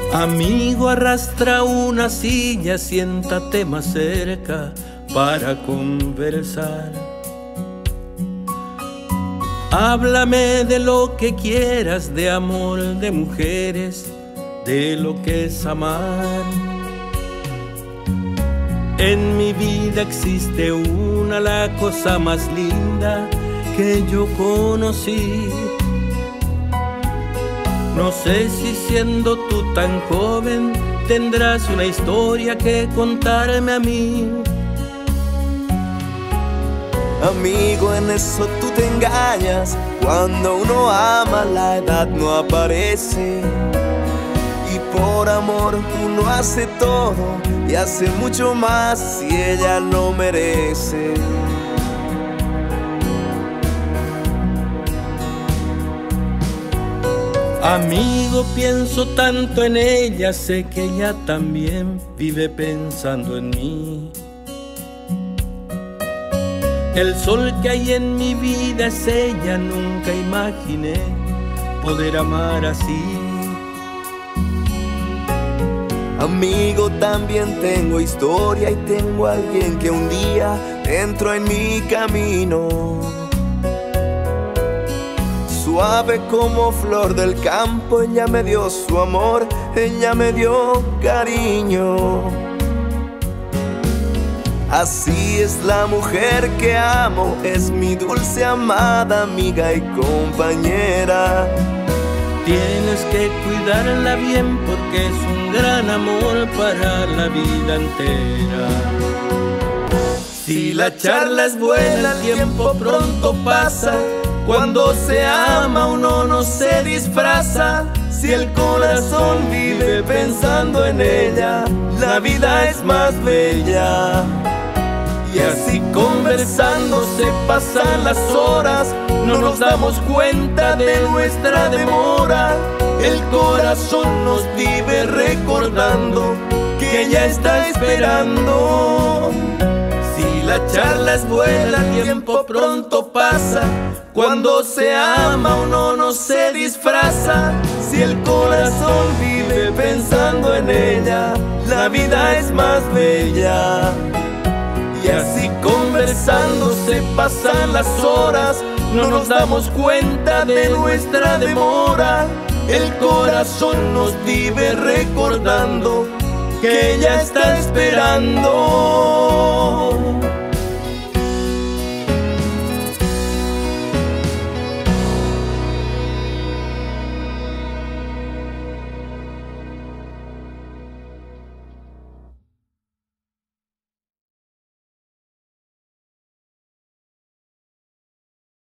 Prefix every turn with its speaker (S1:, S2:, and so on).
S1: Amigo, arrastra una silla, siéntate más cerca para conversar. Háblame de lo que quieras, de amor, de mujeres, de lo que es amar. En mi vida existe una, la cosa más linda que yo conocí. No sé si siendo tú tan joven tendrás una historia que contarme a mí.
S2: Amigo, en eso tú te engañas. Cuando uno ama, la edad no aparece. Y por amor uno hace todo y hace mucho más si ella lo merece.
S1: Amigo, pienso tanto en ella, sé que ella también vive pensando en mí. El sol que hay en mi vida es ella, nunca imaginé poder amar así.
S2: Amigo, también tengo historia y tengo a alguien que un día entró en mi camino. Suave como flor del campo, ella me dio su amor, ella me dio cariño. Así es la mujer que amo, es mi dulce amada amiga y compañera.
S1: Tienes que cuidarla bien porque es un gran amor para la vida entera.
S2: Si la charla es buena, el tiempo pronto pasa. Cuando se ama uno no se disfraza. Si el corazón vive pensando en ella, la vida es más bella. Y así conversando se pasan las horas, no nos damos cuenta de nuestra demora. El corazón nos vive recordando que ella está esperando. Si la charla es buena, el tiempo pronto pasa. Cuando se ama uno no se disfraza. Si el corazón vive pensando en ella, la vida es más bella. Y así conversando se pasan las horas, no nos damos cuenta de nuestra demora. El corazón nos vive recordando que ella está esperando.